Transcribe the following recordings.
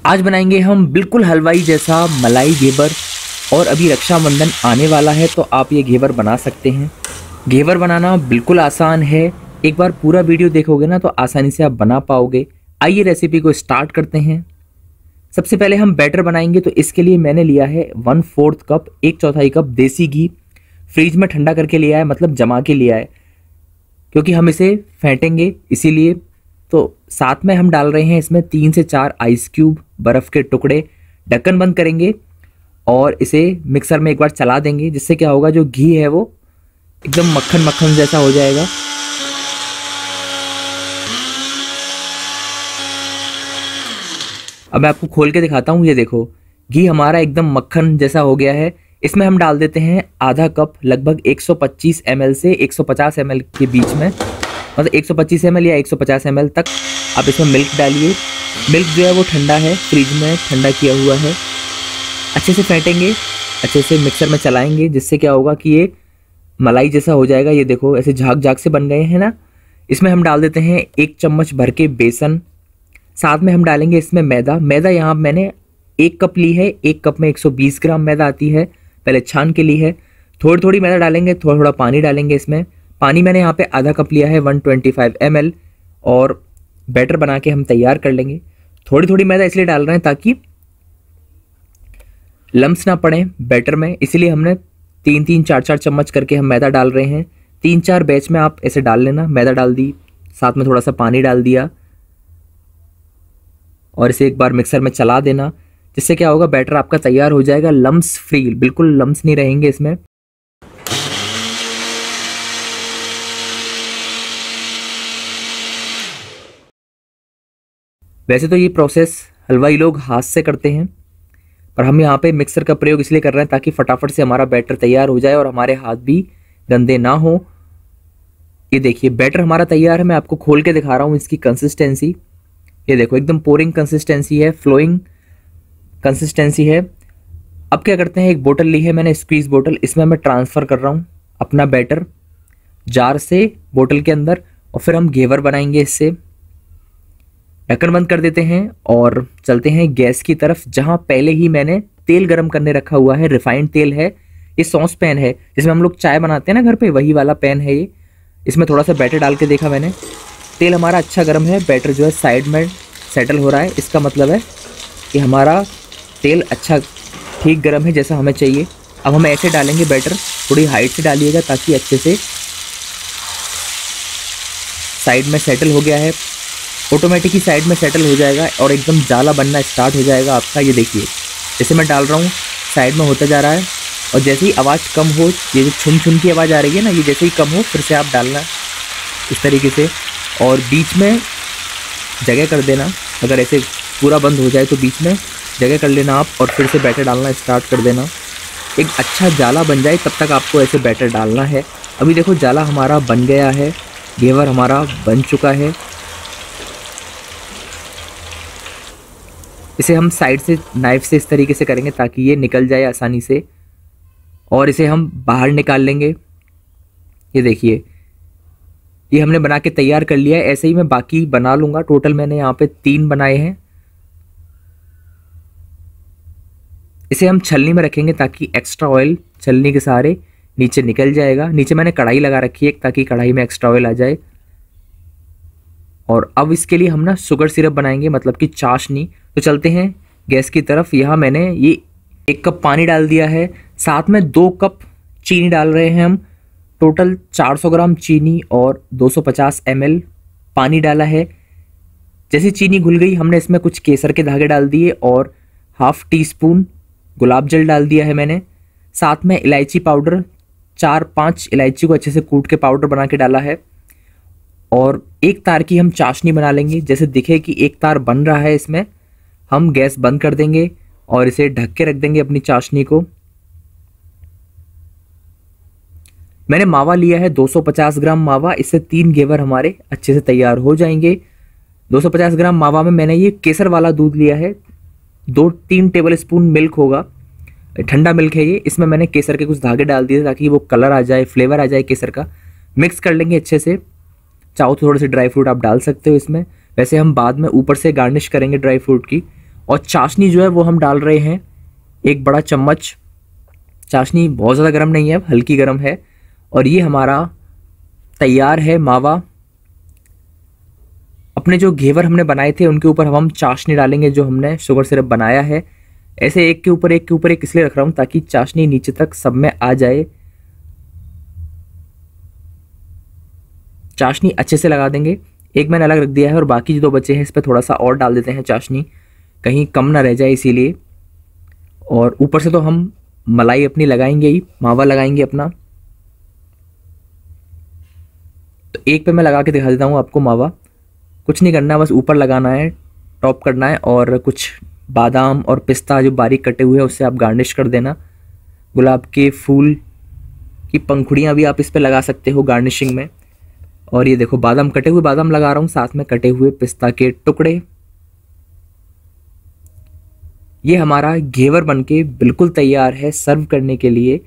आज बनाएंगे हम बिल्कुल हलवाई जैसा मलाई घेवर। और अभी रक्षाबंधन आने वाला है तो आप ये घेवर बना सकते हैं। घेवर बनाना बिल्कुल आसान है, एक बार पूरा वीडियो देखोगे ना तो आसानी से आप बना पाओगे। आइए रेसिपी को स्टार्ट करते हैं। सबसे पहले हम बैटर बनाएंगे तो इसके लिए मैंने लिया है 1/4 कप, 1/4 कप देसी घी। फ्रिज में ठंडा करके लिया है, मतलब जमा के लिया है, क्योंकि हम इसे फेंटेंगे इसीलिए। तो साथ में हम डाल रहे हैं इसमें 3 से 4 आइस क्यूब, बर्फ़ के टुकड़े। ढक्कन बंद करेंगे और इसे मिक्सर में एक बार चला देंगे, जिससे क्या होगा, जो घी है वो एकदम मक्खन मक्खन जैसा हो जाएगा। अब मैं आपको खोल के दिखाता हूँ। ये देखो, घी हमारा एकदम मक्खन जैसा हो गया है। इसमें हम डाल देते हैं आधा कप, लगभग 125 ml से 150 ml के बीच में, मतलब 125 ml या 150 ml तक आप इसमें मिल्क डालिए। मिल्क जो है वो ठंडा है, फ्रिज में ठंडा किया हुआ है। अच्छे से फेंटेंगे, अच्छे से मिक्सर में चलाएंगे, जिससे क्या होगा कि ये मलाई जैसा हो जाएगा। ये देखो, ऐसे झाग झाग से बन गए हैं ना। इसमें हम डाल देते हैं 1 चम्मच भर के बेसन। साथ में हम डालेंगे इसमें मैदा। मैदा यहाँ मैंने 1 कप ली है, 1 कप में 120 ग्राम मैदा आती है, पहले छान के ली है। थोड़ी थोड़ी मैदा डालेंगे, थोड़ा थोड़ा पानी डालेंगे इसमें। पानी मैंने यहाँ पे आधा कप लिया है, 125 ml। और बैटर बना के हम तैयार कर लेंगे। थोड़ी थोड़ी मैदा इसलिए डाल रहे हैं ताकि लम्स ना पड़े बैटर में, इसीलिए हमने 3-3, 4-4 चम्मच करके हम मैदा डाल रहे हैं। 3-4 बैच में आप ऐसे डाल लेना। मैदा डाल दी, साथ में थोड़ा सा पानी डाल दिया और इसे एक बार मिक्सर में चला देना, जिससे क्या होगा, बैटर आपका तैयार हो जाएगा लम्स फ्री। बिल्कुल लम्स नहीं रहेंगे इसमें। वैसे तो ये प्रोसेस हलवाई लोग हाथ से करते हैं, पर हम यहाँ पे मिक्सर का प्रयोग इसलिए कर रहे हैं ताकि फटाफट से हमारा बैटर तैयार हो जाए और हमारे हाथ भी गंदे ना हो। ये देखिए, बैटर हमारा तैयार है। मैं आपको खोल के दिखा रहा हूँ इसकी कंसिस्टेंसी। ये देखो, एकदम पोरिंग कंसिस्टेंसी है, फ्लोइंग कंसिस्टेंसी है। अब क्या करते हैं, एक बोतल ली है मैंने, स्क्वीज बोतल। इसमें मैं ट्रांसफ़र कर रहा हूँ अपना बैटर जार से बोतल के अंदर, और फिर हम घेवर बनाएंगे इससे। ढक्कन बंद कर देते हैं और चलते हैं गैस की तरफ, जहां पहले ही मैंने तेल गरम करने रखा हुआ है। रिफाइंड तेल है, ये सॉस पैन है जिसमें हम लोग चाय बनाते हैं ना घर पे, वही वाला पैन है ये। इसमें थोड़ा सा बैटर डाल के देखा मैंने। तेल हमारा अच्छा गर्म है, बैटर जो है साइड में सेटल हो रहा है। इसका मतलब है कि हमारा तेल अच्छा ठीक गर्म है, जैसा हमें चाहिए। अब हम ऐसे डालेंगे बैटर, थोड़ी हाइट से डालिएगा ताकि अच्छे से साइड में सेटल हो गया है। ऑटोमेटिक ही साइड में सेटल हो जाएगा और एकदम जाला बनना स्टार्ट हो जाएगा आपका। ये देखिए, जैसे मैं डाल रहा हूँ साइड में होता जा रहा है, और जैसे ही आवाज़ कम हो, ये जो छुन छुन की आवाज़ आ रही है ना, ये जैसे ही कम हो फिर से आप डालना इस तरीके से, और बीच में जगह कर देना। अगर ऐसे पूरा बंद हो जाए तो बीच में जगह कर लेना आप, और फिर से बैटर डालना स्टार्ट कर देना। एक अच्छा जाला बन जाए तब तक आपको ऐसे बैटर डालना है। अभी देखो, जाला हमारा बन गया है, घेवर हमारा बन चुका है। इसे हम साइड से नाइफ से इस तरीके से करेंगे ताकि ये निकल जाए आसानी से, और इसे हम बाहर निकाल लेंगे। ये देखिए, ये हमने बना के तैयार कर लिया है। ऐसे ही मैं बाकी बना लूँगा। टोटल मैंने यहाँ पे 3 बनाए हैं। इसे हम छलनी में रखेंगे ताकि एक्स्ट्रा ऑयल छलनी के सहारे नीचे निकल जाएगा। नीचे मैंने कढ़ाई लगा रखी है ताकि कढ़ाई में एक्स्ट्रा ऑयल आ जाए। और अब इसके लिए हम ना शुगर सिरप बनाएंगे, मतलब कि चाशनी। तो चलते हैं गैस की तरफ। यहाँ मैंने ये 1 कप पानी डाल दिया है, साथ में 2 कप चीनी डाल रहे हैं हम। टोटल 400 ग्राम चीनी और 250 ml पानी डाला है। जैसे चीनी घुल गई, हमने इसमें कुछ केसर के धागे डाल दिए और ½ टीस्पून गुलाब जल डाल दिया है मैंने। साथ में इलायची पाउडर, 4-5 इलायची को अच्छे से कूट के पाउडर बना के डाला है। और 1 तार की हम चाशनी बना लेंगे। जैसे दिखे कि 1 तार बन रहा है, इसमें हम गैस बंद कर देंगे और इसे ढक के रख देंगे अपनी चाशनी को। मैंने मावा लिया है 250 ग्राम मावा। इससे 3 घेवर हमारे अच्छे से तैयार हो जाएंगे। 250 ग्राम मावा में मैंने ये केसर वाला दूध लिया है। 2-3 टेबल स्पून मिल्क होगा, ठंडा मिल्क है ये। इसमें मैंने केसर के कुछ धागे डाल दिए ताकि वो कलर आ जाए, फ्लेवर आ जाए केसर का। मिक्स कर लेंगे अच्छे से। चाहो तो थोड़े से ड्राई फ्रूट आप डाल सकते हो इसमें। वैसे हम बाद में ऊपर से गार्निश करेंगे ड्राई फ्रूट की। और चाशनी जो है वो हम डाल रहे हैं 1 बड़ा चम्मच। चाशनी बहुत ज़्यादा गर्म नहीं है, हल्की गर्म है। और ये हमारा तैयार है मावा। अपने जो घेवर हमने बनाए थे उनके ऊपर हम चाशनी डालेंगे जो हमने शुगर सिरप बनाया है। ऐसे एक के ऊपर एक के ऊपर एक इसलिए रख रहा हूँ ताकि चाशनी नीचे तक सब में आ जाए। चाशनी अच्छे से लगा देंगे। एक मैंने अलग रख दिया है और बाकी जो 2 बचे हैं इस पर थोड़ा सा और डाल देते हैं चाशनी, कहीं कम ना रह जाए इसीलिए। और ऊपर से तो हम मलाई अपनी लगाएंगे ही, मावा लगाएंगे अपना। तो एक पे मैं लगा के दिखा देता हूँ आपको मावा। कुछ नहीं करना है, बस ऊपर लगाना है, टॉप करना है। और कुछ बादाम और पिस्ता जो बारीक कटे हुए हैं उससे आप गार्निश कर देना। गुलाब के फूल की पंखुड़ियाँ भी आप इस पे लगा सकते हो गार्निशिंग में। और ये देखो बादाम, कटे हुए बादाम लगा रहा हूँ, साथ में कटे हुए पिस्ता के टुकड़े। ये हमारा घेवर बनके बिल्कुल तैयार है सर्व करने के लिए।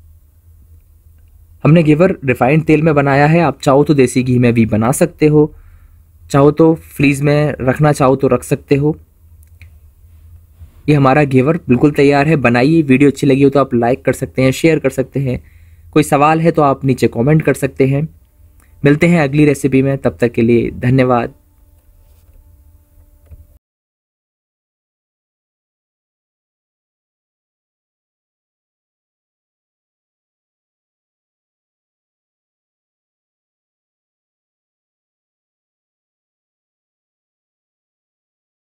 हमने घेवर रिफाइंड तेल में बनाया है, आप चाहो तो देसी घी में भी बना सकते हो, चाहो तो फ्रीज में रखना चाहो तो रख सकते हो। ये हमारा घेवर बिल्कुल तैयार है, बनाइए। वीडियो अच्छी लगी हो तो आप लाइक कर सकते हैं, शेयर कर सकते हैं। कोई सवाल है तो आप नीचे कमेंट कर सकते हैं। मिलते हैं अगली रेसिपी में, तब तक के लिए धन्यवाद।